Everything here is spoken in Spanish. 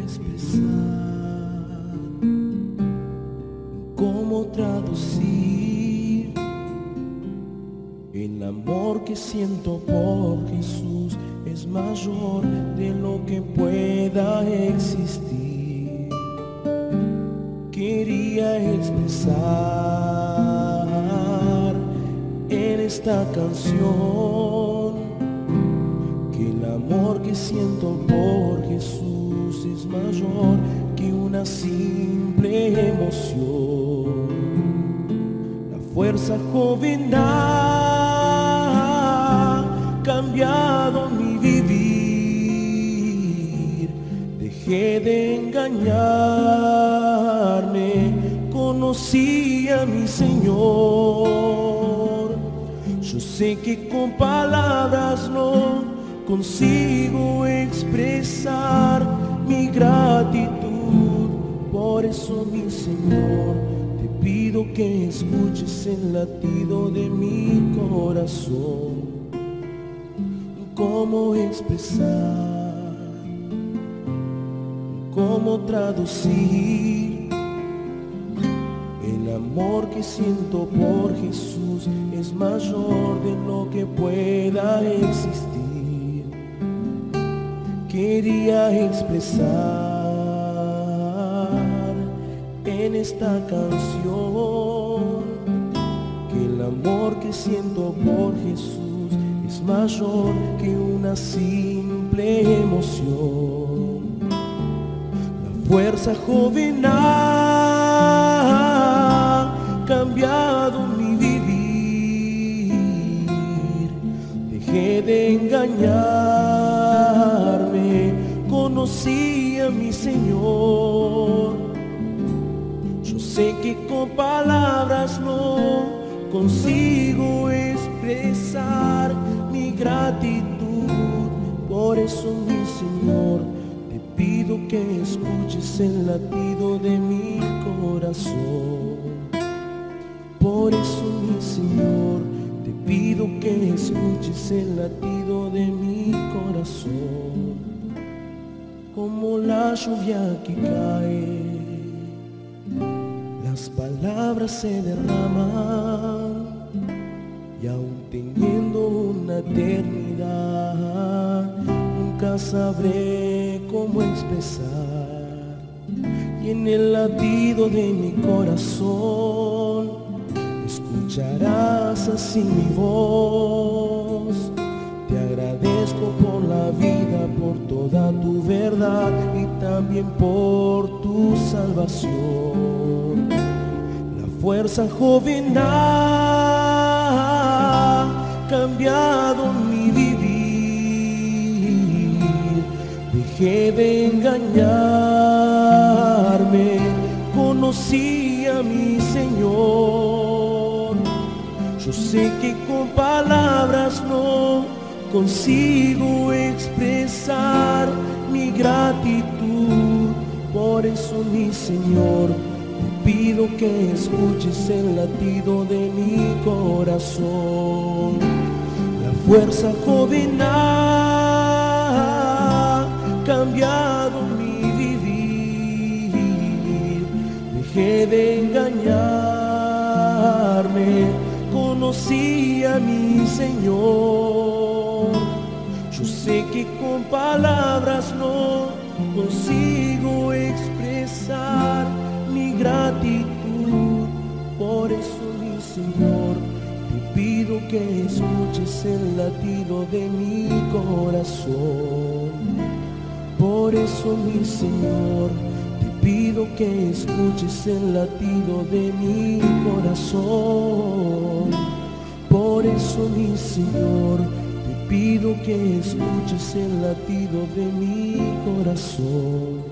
expresar, cómo traducir el amor que siento por Jesús. Es mayor de lo que pueda existir. Quería expresar en esta canción que el amor que siento por Jesús es mayor que una simple emoción. La fuerza joven ha cambiado mi vivir. Dejé de engañarme, conocí a mi Señor. Yo sé que con palabras no consigo expresar mi gratitud. Por eso, mi Señor, te pido que escuches el latido de mi corazón. Cómo expresar, cómo traducir el amor que siento por Jesús. Es mayor de lo que pueda existir. Quería expresar en esta canción que el amor que siento por Jesús es mayor que una simple emoción. La fuerza joven ha cambiado mi vivir. Dejé de engañarme, conocí a mi Señor. Yo sé que con palabras no consigo expresar mi gratitud. Por eso, mi Señor, te pido que escuches el latido de mi corazón. Por eso, mi Señor, te pido que escuches el latido de mi corazón. Como la lluvia que cae, las palabras se derraman, y aún teniendo una eternidad, nunca sabré cómo expresar. Y en el latido de mi corazón escucharás así mi voz. Te agradezco por la vida, por toda tu verdad y también por tu salvación. La fuerza joven ha cambiado mi vivir. Dejé de engañarme, conocí a mi Señor. Yo sé que con palabras no consigo expresar mi gratitud. Por eso, mi Señor, te pido que escuches el latido de mi corazón. La fuerza joven ha cambiado mi vivir. Dejé de engañarme, conocí a mi Señor. Yo sé que con palabras no consigo expresar mi gratitud. Por eso, mi Señor, te pido que escuches el latido de mi corazón. Por eso, mi Señor, te pido que escuches el latido de mi corazón. Por eso, mi Señor, te pido que escuches el latido de mi corazón.